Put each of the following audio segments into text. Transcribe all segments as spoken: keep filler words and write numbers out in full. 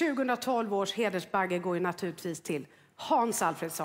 tjugohundratolv års hedersbagge går ju naturligtvis till Hans Alfredsson.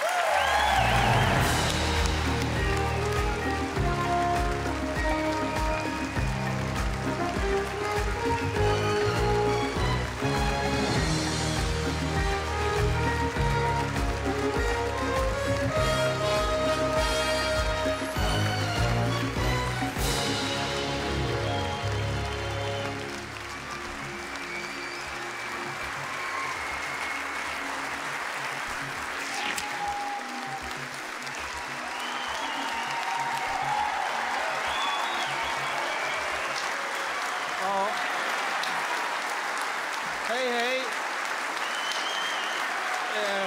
Hej, hej. Eh,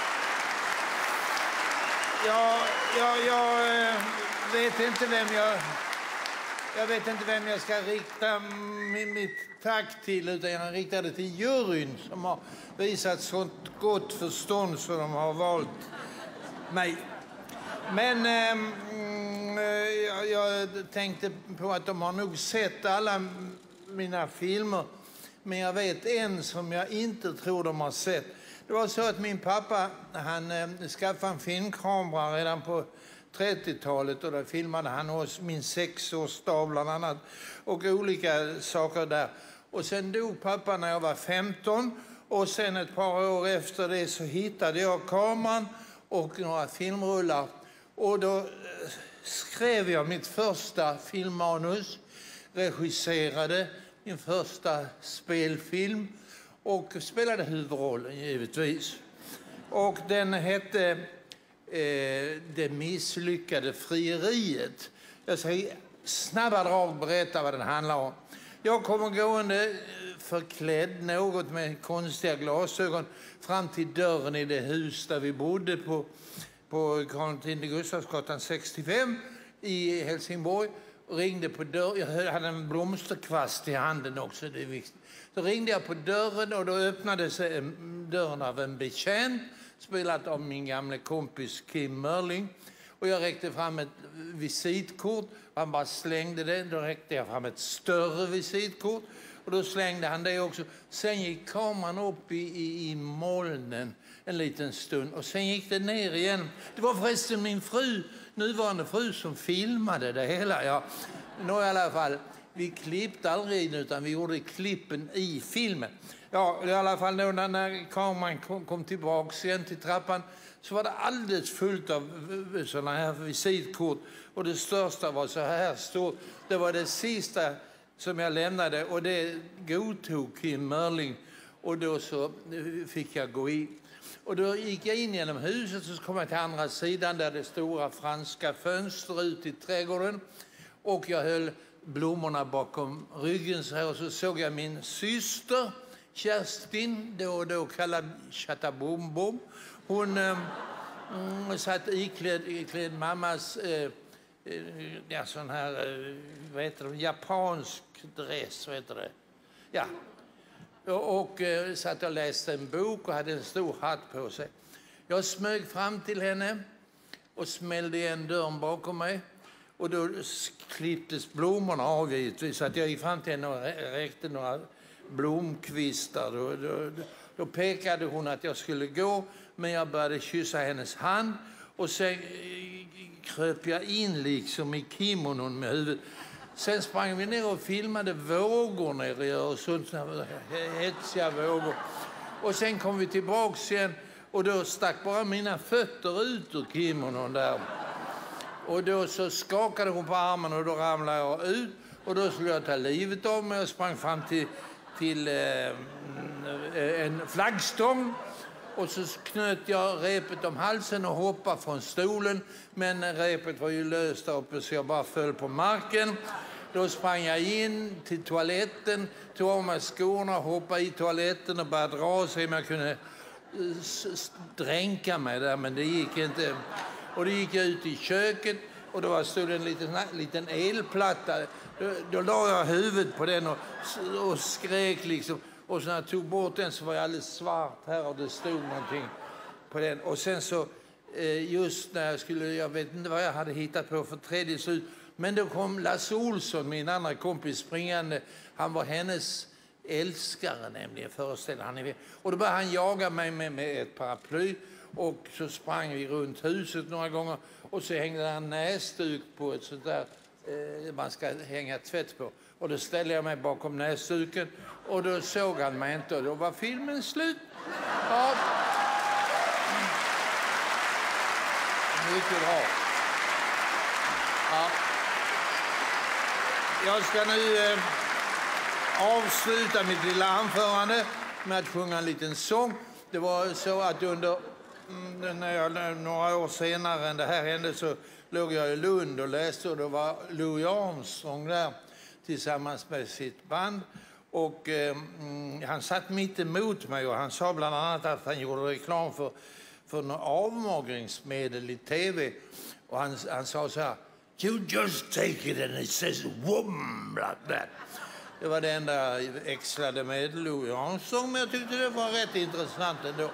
ja, ja, jag eh, vet inte vem jag... Jag vet inte vem jag ska rikta min, mitt tack till, utan jag riktar det till juryn som har visat sånt gott förstånd så de har valt mig. Men eh, jag, jag tänkte på att de har nog sett alla mina filmer. Men jag vet en som jag inte tror de har sett. Det var så att min pappa, han eh, skaffade en filmkamera redan på trettiotalet. Och då filmade han hos min sexårsdag bland annat. Och olika saker där. Och sen dog pappa när jag var femton. Och sen ett par år efter det så hittade jag kameran och några filmrullar. Och då eh, skrev jag mitt första filmmanus. Regisserade min första spelfilm och spelade huvudrollen givetvis. Och den hette eh, Det misslyckade frieriet. Jag ska i snabba drag berätta vad den handlar om. Jag kommer gående förklädd något med konstiga glasögon fram till dörren i det hus där vi bodde på, på Karl Gustavsgatan sextiofem i Helsingborg. Och ringde på dörren. Jag hade en blomsterkvast i handen också, det är viktigt. Så ringde jag på dörren och då öppnades dörren av en betjänt, spelat av min gamla kompis Kim Mörling. Och jag räckte fram ett visitkort, han bara slängde det. Då räckte jag fram ett större visitkort och då slängde han det också. Sen gick kameran upp i, i, i molnen en liten stund och sen gick det ner igen. Det var förresten min fru, nuvarande fru, som filmade det hela. Ja, nå, i alla fall, vi klippte aldrig utan vi gjorde klippen i filmen. Ja, i alla fall då när kameran kom, kom tillbaka igen till trappan så var det alldeles fullt av sådana här visitkort. Och det största var så här stort. Det var det sista som jag lämnade och det godtog Kim Mörling. Och då så fick jag gå in. Och då gick jag in genom huset och så kom jag till andra sidan där det stora franska fönster ut i trädgården. Och jag höll blommorna bakom ryggen så här och så såg jag min syster Kerstin, då och då kallad Chattabombom. Hon eh, mm, satt iklädd, iklädd mammas eh, ja, sån här, eh, vad heter det, japansk dress, vad heter det? Ja. Och, och eh, satt och läste en bok och hade en stor hatt på sig. Jag smög fram till henne och smällde igen dörren bakom mig. Och då klipptes blommorna av givetvis. Så att jag gick fram till henne och räckte några blomkvistar. Då, då, då pekade hon att jag skulle gå, men jag började kyssa hennes hand. Och sen kröp jag in liksom i kimonon med huvudet. Sen sprang vi ner och filmade vågor nere i Öresund. Hetsiga vågor. Och sen kom vi tillbaka igen och då stack bara mina fötter ut ur kimonon där. Och då så skakade hon på armen och då ramlade jag ut. Och då skulle jag ta livet av mig och sprang fram till, till eh, en flaggstång. Och så knöt jag repet om halsen och hoppade från stolen. Men repet var ju löst där uppe så jag bara föll på marken. Då sprang jag in till toaletten, tog av mig skorna, hoppade i toaletten och började dra sig. Men jag kunde dränka mig där, men det gick inte. Och då gick jag ut i köket och då stod en liten, liten elplatta. Då, då la jag huvudet på den och, och skrek liksom. Och så när jag tog bort den så var jag alldeles svart här och det stod någonting på den. Och sen så just när jag skulle, jag vet inte vad jag hade hittat på för tredje slut. Men då kom Lasse Olsson, min andra kompis, springande. Han var hennes älskare nämligen, föreställer han. Och då började han jaga mig med, med ett paraply och så sprang vi runt huset några gånger och så hängde där en näsduk på ett sånt där eh, man ska hänga tvätt på. Och då ställde jag mig bakom näsduken och då såg han mig inte och då var filmen slut. Ja. Mycket bra. Ja. Jag ska nu eh, avsluta mitt lilla anförande med att sjunga en liten sång. Det var så att under mm, när jag, några år senare än det här hände så låg jag i Lund och läste och då var Louis Armstrong där tillsammans med sitt band. Och eh, han satt mitt emot mig och han sa bland annat att han gjorde reklam för, för något avmagringsmedel i tv. Och han, han sa så här: "You just take it and it says wom like that." Det var det enda exlade med Louis Armstrong, men jag tyckte det var rätt intressant ändå.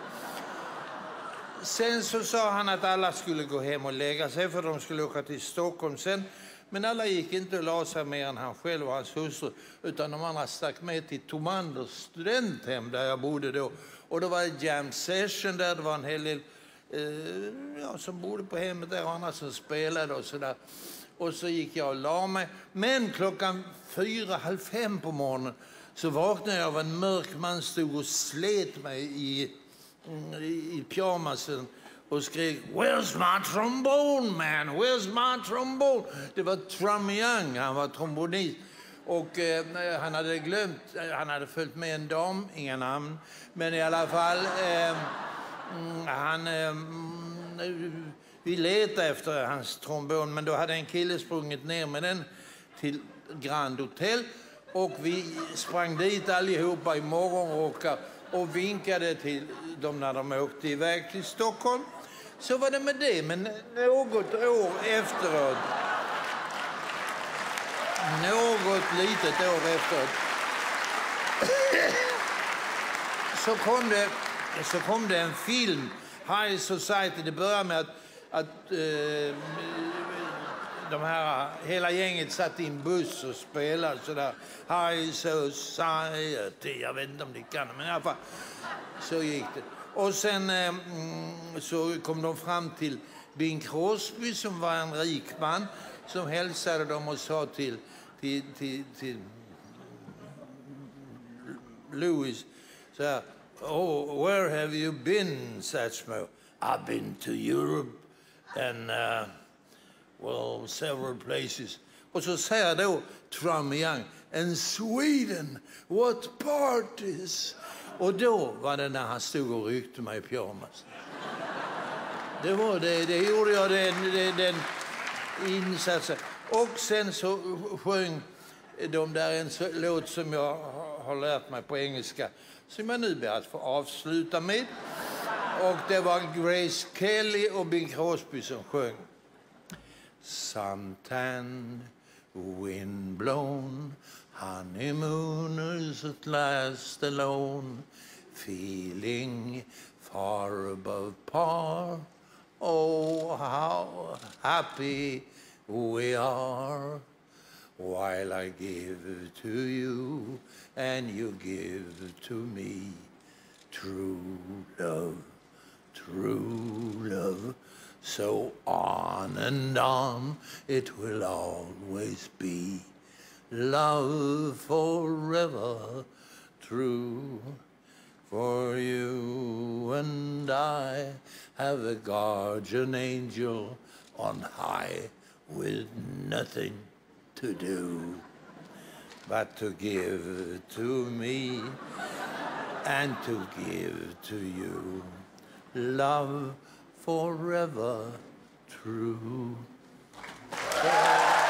Sen så sa han att alla skulle gå hem och lägga sig för de skulle åka till Stockholm sen. Men alla gick inte och la sig mer än han själv och hans hustru, utan de andra stack med till Tomanders studenthem där jag bodde då. Och då var det jam session där, det var en hel del eh, ja, som bodde på hemmet där och andra som spelade och sådär. Och så gick jag och la mig. Men klockan fyra, halv fem på morgonen så vaknade jag av en mörk man stod och slet mig i, i, i pyjamasen och skrek: "Where's my trombone, man? Where's my trombone?" Det var Trum Young, han var trombonist. Och eh, han hade glömt, han hade följt med en dam, inga namn. Men i alla fall, eh, han... Eh, vi letade efter hans trombon, men då hade en kille sprungit ner med den till Grand Hotel. Och vi sprang dit allihopa i morgonrockar och vinkade till dem när de åkte iväg till Stockholm. Så var det med det, men något år efteråt, något litet år efteråt, så kom det, så kom det en film, High Society. Det började med att, att eh, de här, hela gänget satt i en buss och spelade sådär. High Society, jag vet inte om det kan, men i alla fall så gick det. Och sen eh, så kom de fram till Bing Crosby som var en rik man som hälsade dem och sa till, till, till, till Louis så här: "Oh, where have you been, Satchmo?" "I've been to Europe and uh, well, several places." Och så säger då Trum Young: "And Sweden, what parties?" Och då var det när han stod och ryckte mig i pyjamas. Det var det, det gjorde jag den, den, den insatsen. Och sen så sjöng de där en låt som jag har lärt mig på engelska, som jag nu ber att få avsluta med. Och det var Grace Kelly och Bing Crosby som sjöng. "Suntan, windblown, honeymooners at last alone, feeling far above par. Oh, how happy we are, while I give to you and you give to me true love, true love. So on and on it will always be, love forever true. For you and I have a guardian angel on high with nothing to do but to give to me and to give to you, love forever true."